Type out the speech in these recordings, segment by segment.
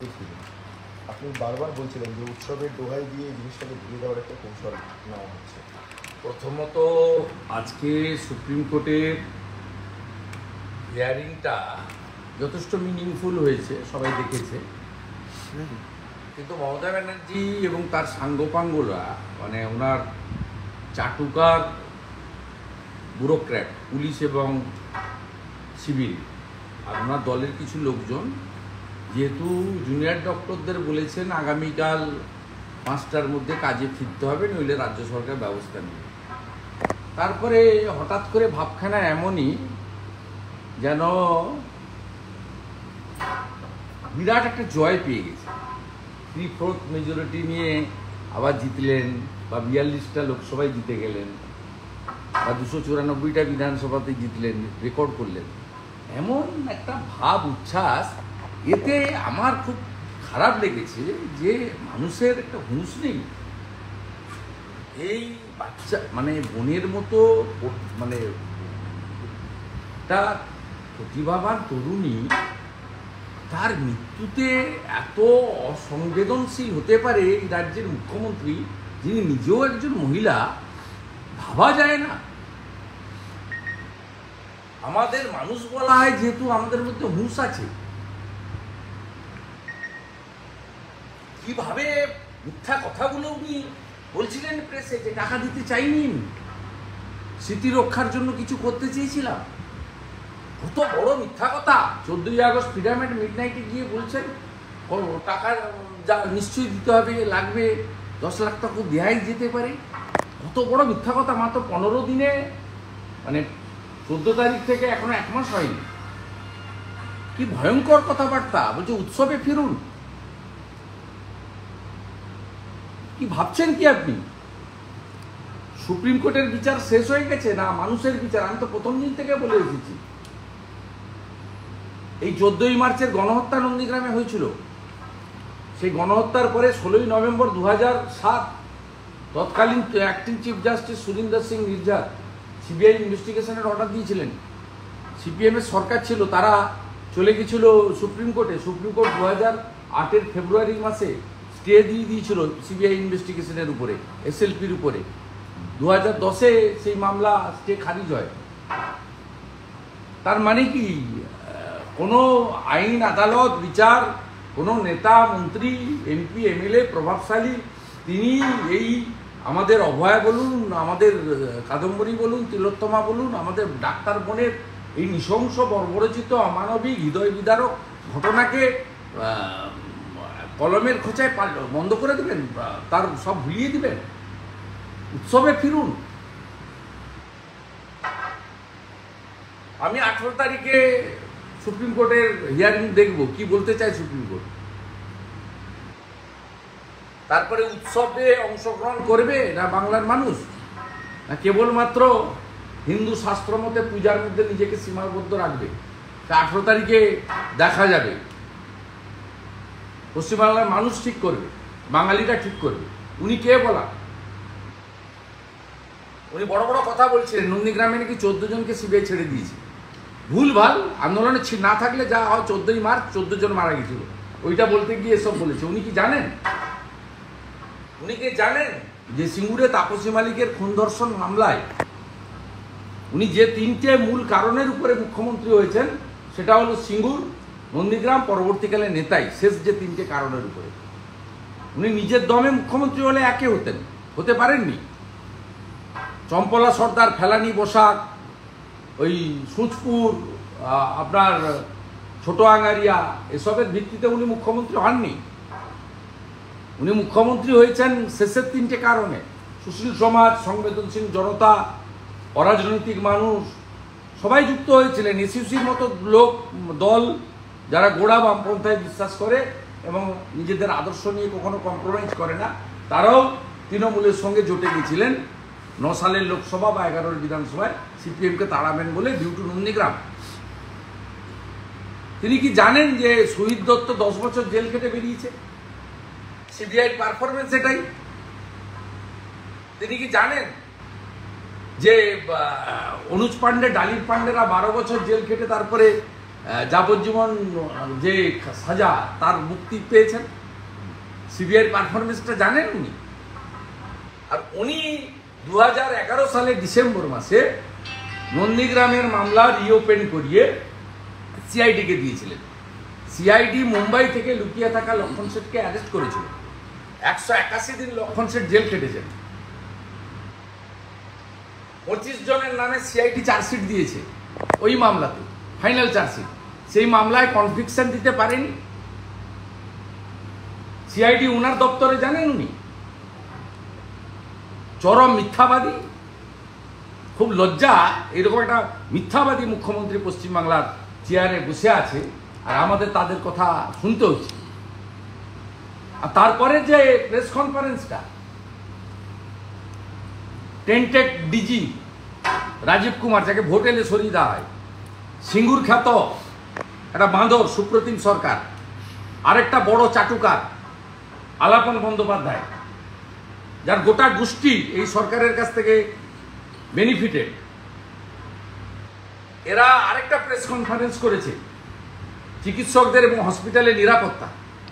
আপনি বারবার বলছিলেন যে উৎসবের দোহাই দিয়ে এই জিনিসটাকে ভুলে দেওয়ার একটা কৌশল নেওয়া হচ্ছে। প্রথমত আজকে সুপ্রিম কোর্টের হিয়ারিংটা যথেষ্ট মিনিংফুল হয়েছে, সবাই দেখেছে। কিন্তু মমতা ব্যানার্জি এবং তার সাঙ্গপাঙ্গরা, মানে ওনার চাটুকার ব্যুরোক্র্যাট, পুলিশ এবং সিভিল আর ওনার দলের কিছু লোকজন, যেহেতু জুনিয়র ডক্টরদের বলেছেন আগামীকাল 5টার মধ্যে কাজে ফিরতে হবে, নইলে রাজ্য সরকার ব্যবস্থা নেবে। তারপরে হঠাৎ করে ভাবখানা এমনই যেন বিরাট একটা জয় পেয়ে গেছে। 3/4 মেজরিটি নিয়ে আবার জিতলেন, বা 42টা লোকসভায় জিতে গেলেন, বা 294টা বিধানসভাতে জিতলেন, রেকর্ড করলেন। এমন একটা ভাব উচ্ছ্বাস, এতে আমার খুব খারাপ লেগেছে যে মানুষের একটা হুঁশ নেই। এই বাচ্চা মানে বোনের মতো, মানে একটা প্রতিভাবান তরুণী, তার মৃত্যুতে এত অসংবেদনশীল হতে পারে এই রাজ্যের মুখ্যমন্ত্রী, যিনি নিজেও একজন মহিলা, ভাবা যায় না। আমাদের মানুষ বলা হয় যেহেতু আমাদের মধ্যে হুঁশ আছে, কিভাবে মিথ্যা কথাগুলো উনি বলছিলেন প্রেসে যে টাকা দিতে চাইনি, স্মৃতি রক্ষার জন্য কিছু করতে চেয়েছিলাম। কত বড় মিথ্যা কথা। 14ই আগস্ট ফ্রিডম অ্যাট মিডনাইটে গিয়ে বলছেন টাকা যা নিশ্চয়ই দিতে হবে, লাগবে 10 লাখ টাকা দেয়াই যেতে পারে। কত বড় মিথ্যা কথা। মাত্র 15 দিনে, মানে 14 তারিখ থেকে এখনো 1 মাস হয়নি। কি ভয়ঙ্কর কথাবার্তা। বলছে উৎসবে ফিরুন। কি ভাবছেন কি আপনি? সুপ্রিম কোর্টের বিচার শেষ হয়ে গেছে না মানুষের বিচার? আমি তো প্রথম দিন থেকে বলে এসেছি, এই 14ই মার্চের গণহত্যা নন্দীগ্রামে হয়েছিল। সেই গণহত্যার পরে 16ই নভেম্বর 2007 তৎকালীন acting chief justice Surinder Singh Nijjar CBI ইনভেস্টিগেশনের অর্ডার দিয়েছিলেন। সিপিএমের সরকার ছিল, তারা চলে গেছিল সুপ্রিম কোর্টে। সুপ্রিম কোর্ট 2008-এর ফেব্রুয়ারি মাসে স্টে দিয়ে দিয়েছিল সিবিআই ইনভেস্টিগেশনের উপরে, এসএলপির উপরে। 2010-এ সেই মামলা স্টে খারিজ হয়। তার মানে কি, কোনো আইন আদালত বিচার, কোনো নেতা মন্ত্রী এমপি এমএলএ প্রভাবশালী, তিনি এই আমাদের অভয়া বলুন, আমাদের কাদম্বরী বলুন, তিলোত্তমা বলুন, আমাদের ডাক্তার বোনের এই নৃশংস বর্বরচিত অমানবিক হৃদয় বিদারক ঘটনাকে কলমের খোঁচায় বন্ধ করে দেবেন, তার সব ভুলিয়ে দিবেন? উৎসবে ফিরুন। আমি 18 তারিখে সুপ্রিম কোর্টের হিয়ারিং দেখব, কি বলতে চাই সুপ্রিম কোর্ট। তারপরে উৎসবে অংশগ্রহণ করবে না বাংলার মানুষ, না কেবলমাত্র হিন্দু শাস্ত্র মতে পূজার মধ্যে নিজেকে সীমাবদ্ধ রাখবে? 18 তারিখে দেখা যাবে। পশ্চিমবাংলার মানুষ ঠিক করবে, বাঙালিটা ঠিক করবে। উনি কে বলা? উনি বড় বড় কথা বলছিলেন, নন্দীগ্রামে নাকি 14 জনকে সিবিআই ছেড়ে দিয়েছে। ভুল ভাল। আন্দোলনে না থাকলে যা হয়, 14ই মার্চ 14 জন মারা গেছিল, ওইটা বলতে গিয়ে এসব বলেছে। উনি কি জানেন? উনি কি জানেন যে সিঙ্গুরে তাপসী মালিকের খুন ধর্ষণ মামলায় উনি যে 3টে মূল কারণের উপরে মুখ্যমন্ত্রী হয়েছেন, সেটা হলো সিঙ্গুর, নন্দীগ্রাম, পরবর্তীকালে নেতাই, শেষ যে 3টে কারণের উপরে। উনি নিজের দমে মুখ্যমন্ত্রী হলে একে হতে পারেননি। চম্পলা সর্দার, ফেলানি বসাক, ওই সুচপুর, আপনার ছোট আঙ্গারিয়া, এসবের ভিত্তিতে উনি মুখ্যমন্ত্রী হননি। উনি মুখ্যমন্ত্রী হয়েছেন শেষের 3টে কারণে। সুশীল সমাজ, সংবেদনশীল জনতা, অরাজনৈতিক মানুষ সবাই যুক্ত হয়েছিলেন। এসইউসির মতো দল, যারা গোড়া বামপন্থায় বিশ্বাস করে এবং নিজেদের আদর্শ নিয়ে কখনো কম্প্রোমাইজ করে না, তারাও তৃণমূলের সঙ্গে জোটে গেছিলেন 9 সালের লোকসভা বা 11 বিধানসভায় সিপিএমকে তাড়াবেন বলে, ডিউ টু নন্দীগ্রাম। তিনি কি জানেন যে শহীদ দত্ত 10 বছর জেল খেটে বেরিয়েছে? সিবিআই পারফরমেন্স এটাই। তিনি কি জানেন যে অনুজ পান্ডে, ডালির পান্ডেরা 12 বছর জেল খেটে তারপরে যাবজ্জীবন যে সাজা তার মুক্তি পেয়েছেন। সিবিআই পারফরমেন্সটা জানেন উনি। আর উনি 2011 সালে ডিসেম্বর মাসে নন্দীগ্রামের মামলা রিওপেন করিয়ে সিআইডিকে দিয়েছিলেন। সিআইডি মুম্বাই থেকে লুকিয়ে থাকা লক্ষণ শেঠকে অ্যারেস্ট করেছিল। 181 দিন লক্ষণ শেঠ জেল কেটেছেন। 25 জনের নামে সিআইডি চার্জশিট দিয়েছে ওই মামলাতে, ফাইনাল চার্জশিট। সেই মামলায় কনভিকশন দিতে পারেনি সিআইডি। উনার দপ্তরে জানেন উনি চরম মিথ্যাবাদী। খুব লজ্জা, এরকম একটা মিথ্যাবাদী মুখ্যমন্ত্রী পশ্চিমবাংলার চেয়ারে বসে আছে, আর আমাদের তাদের কথা শুনতে হচ্ছে। আর তারপরে যে প্রেস কনফারেন্সটা, টেন্টেড ডিজি রাজীব কুমার, যাকে ভোট এলে সরিয়ে দেওয়া হয়, সিঙ্গুর খ্যাত একটা বাঁদর সুপ্রতিম সরকার, আরেকটা বড় চাটুকার আলাপন বন্দ্যোপাধ্যায়, যার গোটা গোষ্ঠী এই সরকারের কাছ থেকে বেনিফিটেড, এরা আরেকটা প্রেস কনফারেন্স করেছে চিকিৎসকদের এবং হসপিটালের নিরাপত্তা।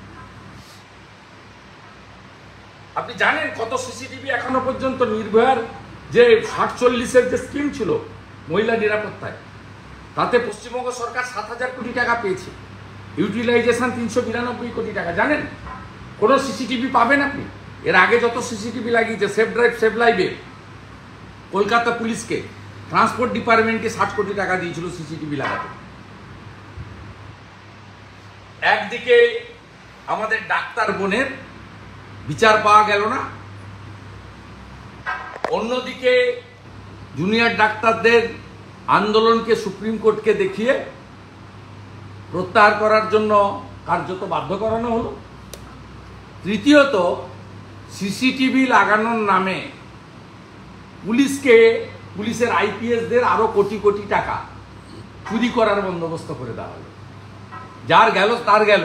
আপনি জানেন কত সিসিটিভি এখনো পর্যন্ত নির্ভয়ার যে 60-40-এর যে স্কিম ছিল মহিলা নিরাপত্তায়, তাতে পশ্চিমবঙ্গ সরকার 7,000 কোটি টাকা পেয়েছে, ইউটিলাইজেশন 392 কোটি টাকা। জানেন কোনো সিসিটিভি পাবেন আপনি? এর আগে যত সিসিটিভি লাগিয়েছে, সেফ ড্রাইভ সেভ লাইভে কলকাতা পুলিশকে, ট্রান্সপোর্ট ডিপার্টমেন্টকে 60 কোটি টাকা দিয়েছিল সিসিটিভি লাগাতে। একদিকে আমাদের ডাক্তার বোনের বিচার পাওয়া গেল না, অন্যদিকে জুনিয়র ডাক্তারদের আন্দোলনকে সুপ্রিম কোর্টকে দেখিয়ে প্রত্যাহার করার জন্য কার্যত বাধ্য করানো হলো। তৃতীয়ত, সিসিটিভি লাগানোর নামে পুলিশের আইপিএসদের আরো কোটি কোটি টাকা চুরি করার বন্দোবস্ত করে দেওয়া হলো। যার গেল তার গেল।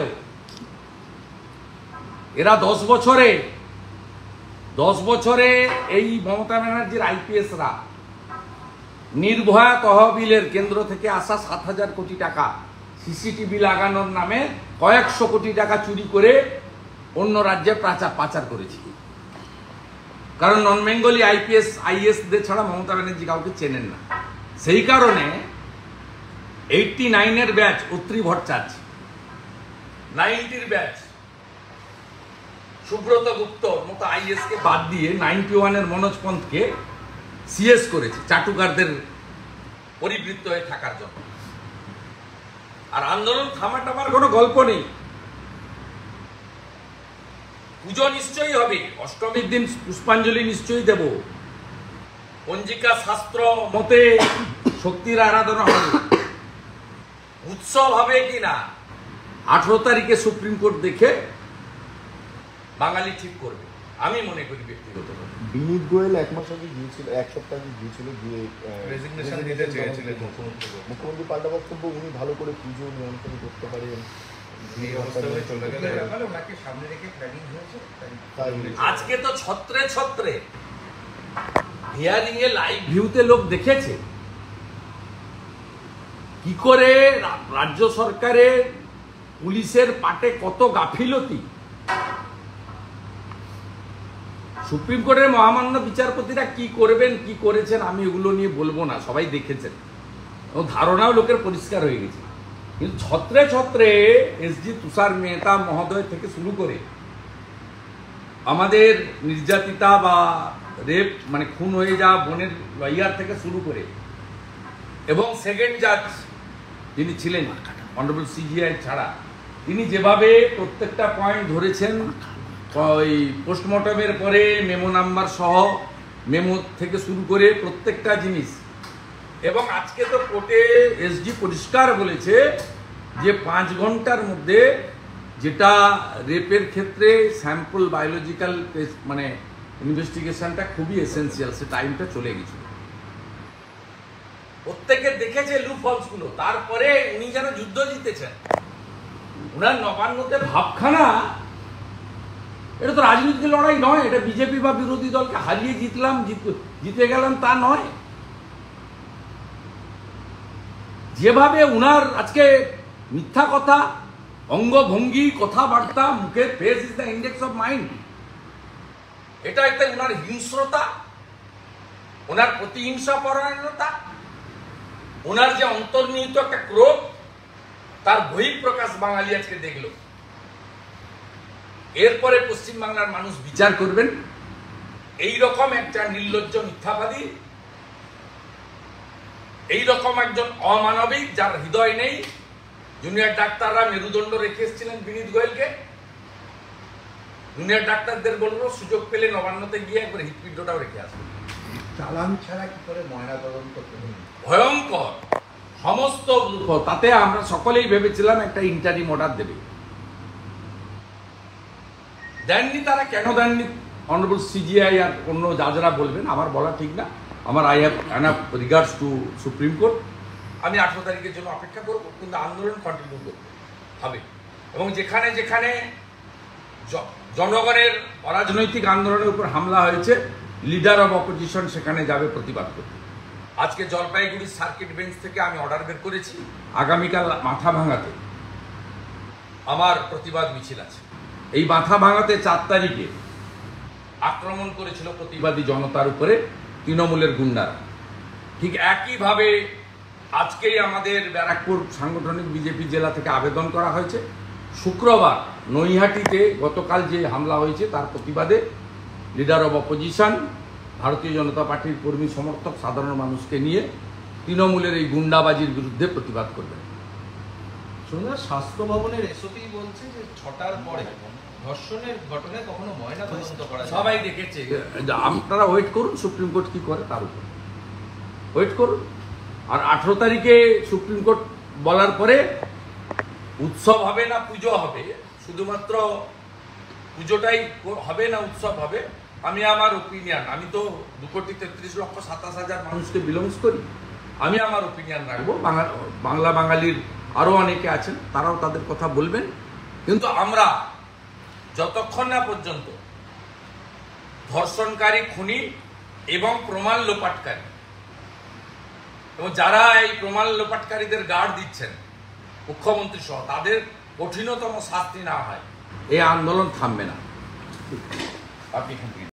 এরা 10 বছরে এই মমতা ব্যানার্জির আইপিএসরা নির্ভয়া তহবিলের কেন্দ্র থেকে আসা 7,000 কোটি টাকা সিসিটিভি লাগানোর নামে কয়েকশো কোটি টাকা চুরি করে অন্য রাজ্যে পাচার করেছে। কারণ নন বেঙ্গলি আইএসদের ছাড়া মমতা ব্যানার্জি কাউকে চেনেন না। সেই কারণে 89-এর ব্যাচ অত্রি ভট্টাচার্য, 90-র ব্যাচ সুব্রত গুপ্তর মতো আইএসকে বাদ দিয়ে 91-এর মনোজ পন্থকে সিএস করেছে চাটুকারদের পরিবৃত্ত হয়ে থাকার জন্য। আর আন্দোলন থামাটামার কোনো গল্প নেই। পুজো নিশ্চয়ই হবে, অষ্টমীর দিন পুষ্পাঞ্জলি নিশ্চয়ই দেব, পঞ্জিকা শাস্ত্র মতে শক্তির আরাধনা হবে, উৎসব হবে কিনা 18 তারিখে সুপ্রিম কোর্ট দেখে বাঙালি ঠিক করবে, আমি মনে করি ব্যক্তিগতভাবে। বিনীত গোয়েল 1 মাস আগে গিয়েছিল, 1 সপ্তাহ আগে গিয়েছিল, গিয়ে রেজিগনেশন দিতে চেয়েছিলেন মুখ্যমন্ত্রী পাল্টা বক্তব্য, উনি ভালো করে পুজো নিয়ন্ত্রণ করতে পারেন। আজকে তো ছত্রে হিয়ারিং এ লাইভ ভিউতে লোক দেখেছে কি করে রাজ্য সরকারের পুলিশের পাটে কত গাফিলতি। সুপ্রিম কোর্টের মহামান্য বিচারপতিরা কি করবেন কি করেছেন আমি এগুলো নিয়ে বলবো না, সবাই দেখেছেন এবং ধারণাও লোকের পরিষ্কার হয়ে গেছে। কিন্তু ছত্রে এসজি তুষার মেহতা মহোদয় থেকে শুরু করে আমাদের নির্যাতিতা বা রেপ মানে খুন হয়ে যাওয়া বোনের লয়ার থেকে শুরু করে এবং সেকেন্ড জাজ যিনি ছিলেন অনারেবল সিজিআই ছাড়া, তিনি যেভাবে প্রত্যেকটা পয়েন্ট ধরেছেন, ওই পোস্টমর্টমের পরে মেমো নাম্বার সহ মেমো থেকে শুরু করে প্রত্যেকটা জিনিস। এবং আজকে তো কোর্টে এসডি পরিষ্কার বলেছে যে 5 ঘন্টার মধ্যে, যেটা রেপের ক্ষেত্রে স্যাম্পল বায়োলজিক্যাল মানে ইনভেস্টিগেশনটা খুবই এসেন্সিয়াল, সে টাইমটা চলে গেছিল। প্রত্যেকে দেখেছে লুপহোলসগুলো, তারপরে উনি যেন যুদ্ধ জিতেছেন। উনার নবান্নতে ভাবখানা, এটা তো রাজনৈতিক লড়াই নয়, এটা বিজেপি বা বিরোধী দলকে হারিয়ে জিতে গেলাম তা নয়। যেভাবে উনার আজকে মিথ্যা কথা, অঙ্গভঙ্গি, কথাবার্তা, মুখের face is the index of mind. এটা একটা ওনার হিংস্রতা, ওনার প্রতিহিংসা পরায়ণতা, ওনার যে অন্তর্নিহিত একটা ক্রোধ, তার বহিঃপ্রকাশ বাঙালি আজকে দেখল। এরপরে পশ্চিমবাংলার মানুষ বিচার করবেন। এই রকম একটা নির্লজ্জ মিথ্যাবাদী, এই রকম একজন অমানবিক, যার হৃদয় নেই। জুনিয়র ডাক্তাররা মেরুদণ্ড রেখে এসেছিলেন বিনীত গোয়েলকে। জুনিয়র ডাক্তারদের বলবো, সুযোগ পেলে নবান্নতে গিয়ে একবার হৃৎপিণ্ডটাও রেখে আসবেন। চালান ছাড়া কি করে ময়না তদন্ত করবেন? ভয়ঙ্কর সমস্ত তাতে আমরা সকলেই ভেবেছিলাম একটা ইন্টারিম অর্ডার দেবে, দেননি। তারা কেন দেননি অনারেবল সিজিআই আর অন্য জাজরা বলবেন, আমার বলা ঠিক না। আমার I have enough regards to supreme court. আমি 18 তারিখের জন্য অপেক্ষা করব, কিন্তু আন্দোলন কন্টিনিউ করতে হবে। এবং যেখানে যেখানে জনগণের অরাজনৈতিক আন্দোলনের উপর হামলা হয়েছে, লিডার অব অপোজিশন সেখানে যাবে প্রতিবাদ করতে। আজকে জলপাইগুড়ি সার্কিট বেঞ্চ থেকে আমি অর্ডার বের করেছি, আগামীকাল মাথাভাঙাতে আমার প্রতিবাদ মিছিল আছে। এই মাথাভাঙাতে 4 তারিখে আক্রমণ করেছিল প্রতিবাদী জনতার উপরে তৃণমূলের গুন্ডারা। ঠিক একইভাবে আজকেই আমাদের ব্যারাকপুর সাংগঠনিক বিজেপি জেলা থেকে আবেদন করা হয়েছে। শুক্রবার নৈহাটিতে গতকাল যে হামলা হয়েছে তার প্রতিবাদে লিডার অব অপোজিশন, ভারতীয় জনতা পার্টির কর্মী সমর্থক, সাধারণ মানুষকে নিয়ে তৃণমূলের এই গুন্ডাবাজির বিরুদ্ধে প্রতিবাদ করবেন। শুনুন, স্বাস্থ্য ভবনের এসওপি বলছে যে 6টার পরে ধর্ষণের ঘটনায় কখনো ময়না তদন্ত করা যায় না। সবাই দেখেছে, আপনারা ওয়েট করুন সুপ্রিম কোর্ট কি করে তার উপর ওয়েট করুন। আর 18 তারিখে সুপ্রিম কোর্ট বলার পরে উৎসব হবে না পুজো হবে, শুধুমাত্র পুজোটাই হবে না উৎসব হবে, আমি আমার ওপিনিয়ন, আমি তো 2,33,27,000 মানুষকে বিলংস করি, আমি আমার ওপিনিয়ন রাখবো। বাংলা বাঙালির আরো অনেকে আছেন, তারাও তাদের কথা বলবেন। কিন্তু আমরা যতক্ষণ না পর্যন্ত ধর্ষণকারী, খুনি এবং প্রমাণ লোপাটকারী এবং যারা এই প্রমাণ লোপাটকারীদের গার্ড দিচ্ছেন মুখ্যমন্ত্রী সহ, তাদের কঠিনতম শাস্তি না হয়, এই আন্দোলন থামবে না। আপনি